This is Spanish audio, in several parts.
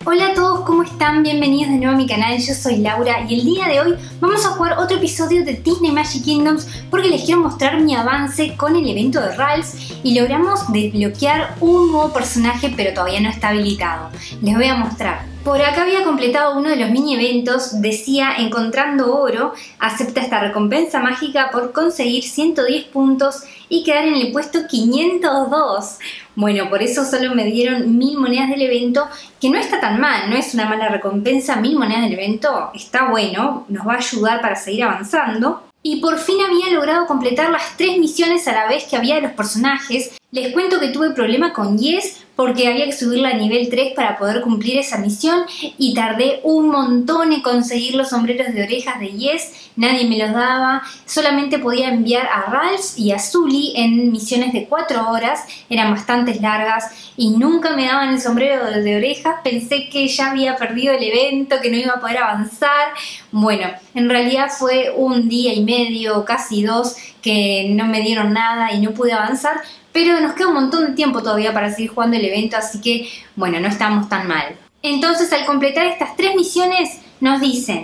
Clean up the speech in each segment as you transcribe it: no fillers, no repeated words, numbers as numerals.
Hola a todos, ¿cómo están? Bienvenidos de nuevo a mi canal, yo soy Laura y el día de hoy vamos a jugar otro episodio de Disney Magic Kingdoms porque les quiero mostrar mi avance con el evento de Ralphs y logramos desbloquear un nuevo personaje pero todavía no está habilitado. Les voy a mostrar. Por acá había completado uno de los mini eventos, decía encontrando oro, acepta esta recompensa mágica por conseguir 110 puntos y quedar en el puesto 502. Bueno, por eso solo me dieron 1000 monedas del evento, que no está tan mal, no es una mala recompensa. 1000 monedas del evento está bueno, nos va a ayudar para seguir avanzando. Y por fin había logrado completar las 3 misiones a la vez que había de los personajes. Les cuento que tuve problema con Yes porque había que subirla a nivel 3 para poder cumplir esa misión y tardé un montón en conseguir los sombreros de orejas de Yes, nadie me los daba, solamente podía enviar a Ralphs y a Sully en misiones de 4 horas, eran bastante largas y nunca me daban el sombrero de orejas, pensé que ya había perdido el evento, que no iba a poder avanzar. Bueno, en realidad fue un día y medio, casi 2, que no me dieron nada y no pude avanzar, pero nos queda un montón de tiempo todavía para seguir jugando el evento, así que bueno, no estamos tan mal. Entonces al completar estas 3 misiones nos dicen: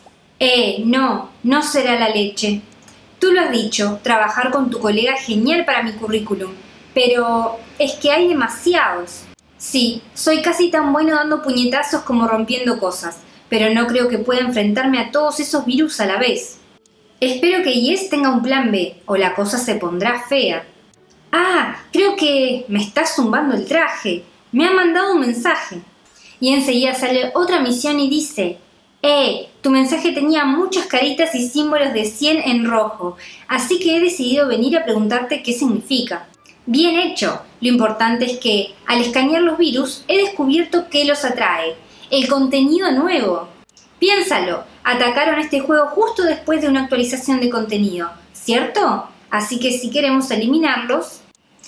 no será la leche. Tú lo has dicho, trabajar con tu colega es genial para mi currículum, pero es que hay demasiados. Sí, soy casi tan bueno dando puñetazos como rompiendo cosas, pero no creo que pueda enfrentarme a todos esos virus a la vez. Espero que Yes tenga un plan B, o la cosa se pondrá fea. Ah, creo que me está zumbando el traje. Me ha mandado un mensaje. Y enseguida sale otra misión y dice: tu mensaje tenía muchas caritas y símbolos de 100 en rojo, así que he decidido venir a preguntarte qué significa. Bien hecho. Lo importante es que, al escanear los virus, he descubierto qué los atrae. El contenido nuevo. Piénsalo, atacaron este juego justo después de una actualización de contenido, ¿cierto? Así que si queremos eliminarlos,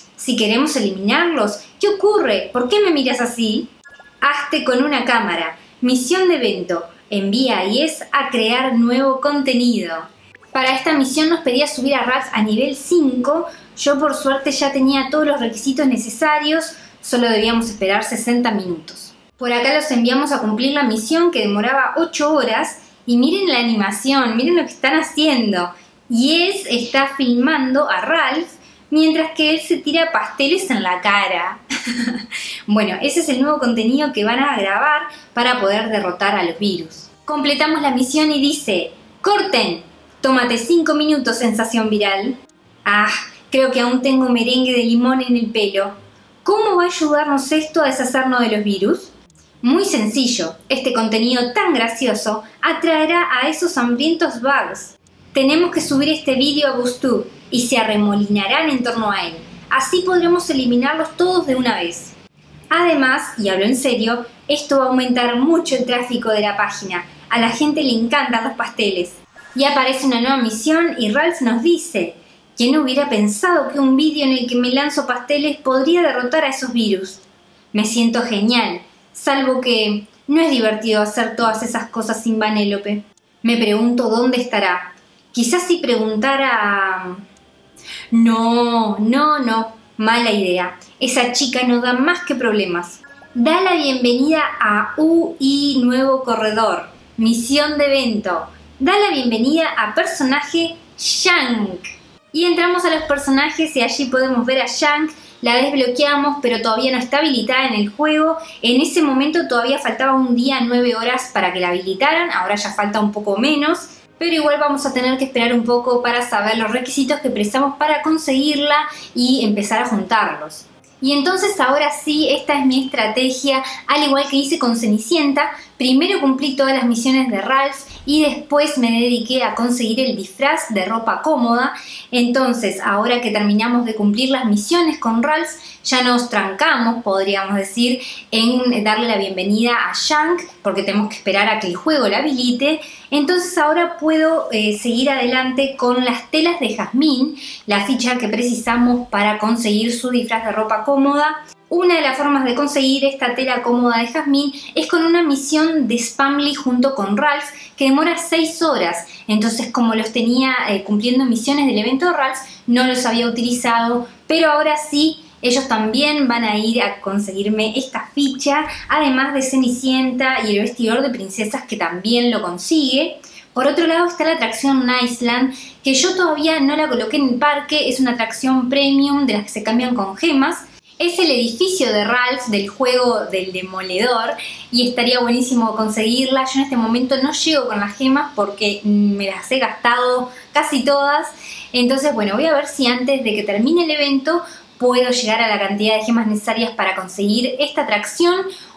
¿qué ocurre? ¿Por qué me miras así? Hazte con una cámara. Misión de evento. Envía a Yes a crear nuevo contenido. Para esta misión nos pedía subir a Ralphs a nivel 5. Yo por suerte ya tenía todos los requisitos necesarios, solo debíamos esperar 60 minutos. Por acá los enviamos a cumplir la misión que demoraba 8 horas y miren la animación, miren lo que están haciendo. Yes está filmando a Ralph mientras que él se tira pasteles en la cara. Bueno, ese es el nuevo contenido que van a grabar para poder derrotar a los virus. Completamos la misión y dice: ¡corten! Tómate 5 minutos, sensación viral. Ah, creo que aún tengo merengue de limón en el pelo. ¿Cómo va a ayudarnos esto a deshacernos de los virus? Muy sencillo, este contenido tan gracioso atraerá a esos hambrientos bugs. Tenemos que subir este vídeo a BoostTube y se arremolinarán en torno a él. Así podremos eliminarlos todos de una vez. Además, y hablo en serio, esto va a aumentar mucho el tráfico de la página. A la gente le encantan los pasteles. Y aparece una nueva misión y Ralph nos dice: ¿quién hubiera pensado que un vídeo en el que me lanzo pasteles podría derrotar a esos virus? Me siento genial, salvo que no es divertido hacer todas esas cosas sin Vanellope. Me pregunto dónde estará. Quizás si preguntara... No, mala idea. Esa chica no da más que problemas. Da la bienvenida a UI Nuevo Corredor. Misión de evento. Da la bienvenida a personaje Shank. Y entramos a los personajes y allí podemos ver a Shank. La desbloqueamos, pero todavía no está habilitada en el juego. En ese momento todavía faltaba un día, 9 horas para que la habilitaran. Ahora ya falta un poco menos. Pero igual vamos a tener que esperar un poco para saber los requisitos que precisamos para conseguirla y empezar a juntarlos. Y entonces ahora sí, esta es mi estrategia, al igual que hice con Cenicienta. Primero cumplí todas las misiones de Ralph y después me dediqué a conseguir el disfraz de ropa cómoda. Entonces, ahora que terminamos de cumplir las misiones con Ralph, ya nos trancamos, podríamos decir, en darle la bienvenida a Shank, porque tenemos que esperar a que el juego la habilite. Entonces ahora puedo seguir adelante con las telas de jazmín, la ficha que precisamos para conseguir su disfraz de ropa cómoda. Una de las formas de conseguir esta tela cómoda de jazmín es con una misión de Spamly junto con Ralph que demora 6 horas. Entonces, como los tenía cumpliendo misiones del evento de Ralph, no los había utilizado, pero ahora sí Ellos también van a ir a conseguirme esta ficha, además de Cenicienta y el vestidor de princesas que también lo consigue. Por otro lado está la atracción Niceland, que yo todavía no la coloqué en el parque, es una atracción premium de las que se cambian con gemas. Es el edificio de Ralph del juego del Demoledor y estaría buenísimo conseguirla. Yo en este momento no llego con las gemas porque me las he gastado casi todas. Entonces, bueno, voy a ver si antes de que termine el evento puedo llegar a la cantidad de gemas necesarias para conseguir esta atracción.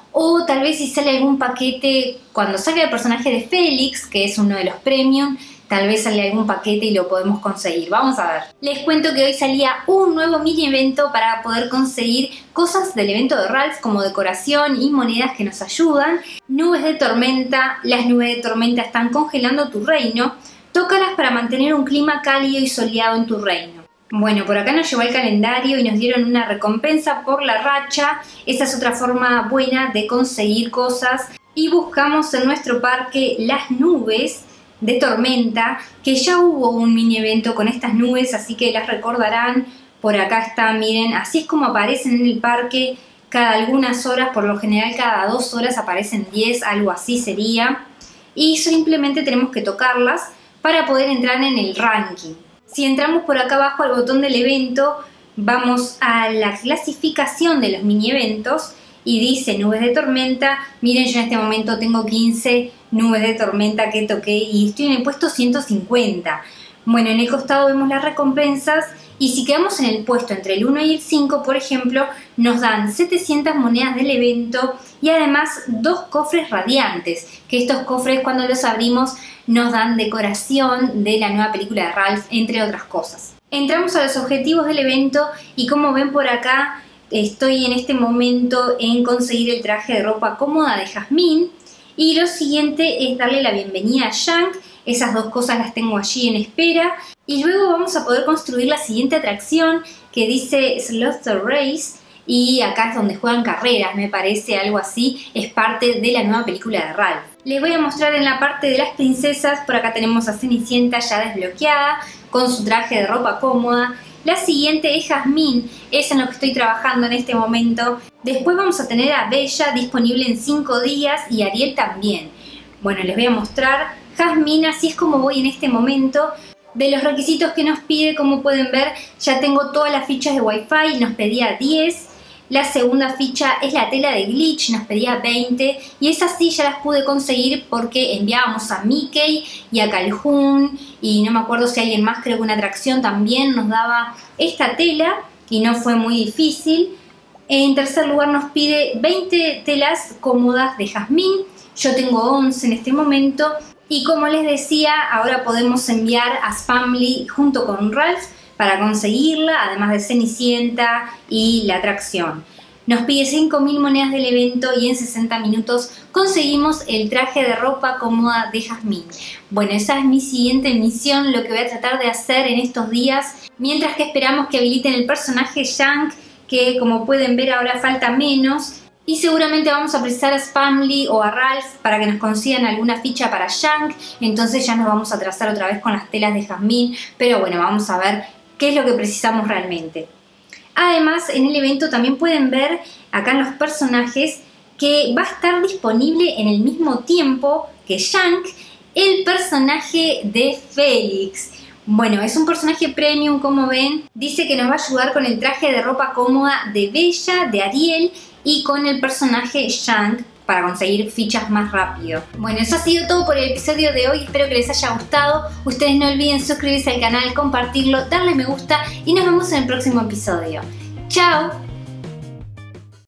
O tal vez si sale algún paquete, cuando salga el personaje de Félix, que es uno de los premium, tal vez sale algún paquete y lo podemos conseguir. Vamos a ver. Les cuento que hoy salía un nuevo mini evento para poder conseguir cosas del evento de Ralph como decoración y monedas que nos ayudan. Nubes de tormenta. Las nubes de tormenta están congelando tu reino. Tócalas para mantener un clima cálido y soleado en tu reino. Bueno, por acá nos llevó el calendario y nos dieron una recompensa por la racha. Esa es otra forma buena de conseguir cosas. Y buscamos en nuestro parque las nubes de tormenta, que ya hubo un mini evento con estas nubes, así que las recordarán. Por acá está, miren, así es como aparecen en el parque cada algunas horas, por lo general cada 2 horas aparecen 10, algo así sería. Y simplemente tenemos que tocarlas para poder entrar en el ranking. Si entramos por acá abajo al botón del evento, vamos a la clasificación de los mini eventos y dice nubes de tormenta. Miren, yo en este momento tengo 15 nubes de tormenta que toqué y estoy en el puesto 150. Bueno, en el costado vemos las recompensas y si quedamos en el puesto entre el 1 y el 5, por ejemplo, nos dan 700 monedas del evento y además 2 cofres radiantes, que estos cofres cuando los abrimos nos dan decoración de la nueva película de Ralph, entre otras cosas. Entramos a los objetivos del evento y como ven por acá, estoy en este momento en conseguir el traje de ropa cómoda de Jasmine y lo siguiente es darle la bienvenida a Shank. Esas 2 cosas las tengo allí en espera y luego vamos a poder construir la siguiente atracción que dice Slaughter Race y acá es donde juegan carreras, me parece, algo así, es parte de la nueva película de Ralph. Les voy a mostrar en la parte de las princesas. Por acá tenemos a Cenicienta ya desbloqueada con su traje de ropa cómoda. La siguiente es Jasmine, es en lo que estoy trabajando en este momento. Después vamos a tener a Bella disponible en 5 días y Ariel también. Bueno, les voy a mostrar Jasmine, así es como voy en este momento. De los requisitos que nos pide, como pueden ver, ya tengo todas las fichas de Wi-Fi, nos pedía 10. La segunda ficha es la tela de glitch, nos pedía 20 y esas sí ya las pude conseguir porque enviábamos a Mickey y a Calhoun y no me acuerdo si alguien más, creo que una atracción también nos daba esta tela y no fue muy difícil. En tercer lugar nos pide 20 telas cómodas de Jasmine, yo tengo 11 en este momento y como les decía, ahora podemos enviar a Spamly junto con Ralph para conseguirla, además de Cenicienta y la atracción. Nos pide 5.000 monedas del evento y en 60 minutos conseguimos el traje de ropa cómoda de Jasmine. Bueno, esa es mi siguiente misión, lo que voy a tratar de hacer en estos días, mientras que esperamos que habiliten el personaje Shank, que como pueden ver ahora falta menos. Y seguramente vamos a precisar a Spamly o a Ralph para que nos consigan alguna ficha para Shank. Entonces ya nos vamos a trazar otra vez con las telas de Jasmine. Pero bueno, vamos a ver qué es lo que precisamos realmente. Además, en el evento también pueden ver acá en los personajes que va a estar disponible en el mismo tiempo que Shank el personaje de Félix. Bueno, es un personaje premium, como ven. Dice que nos va a ayudar con el traje de ropa cómoda de Bella, de Ariel y con el personaje Shank para conseguir fichas más rápido. Bueno, eso ha sido todo por el episodio de hoy. Espero que les haya gustado. Ustedes no olviden suscribirse al canal, compartirlo, darle me gusta y nos vemos en el próximo episodio. ¡Chao!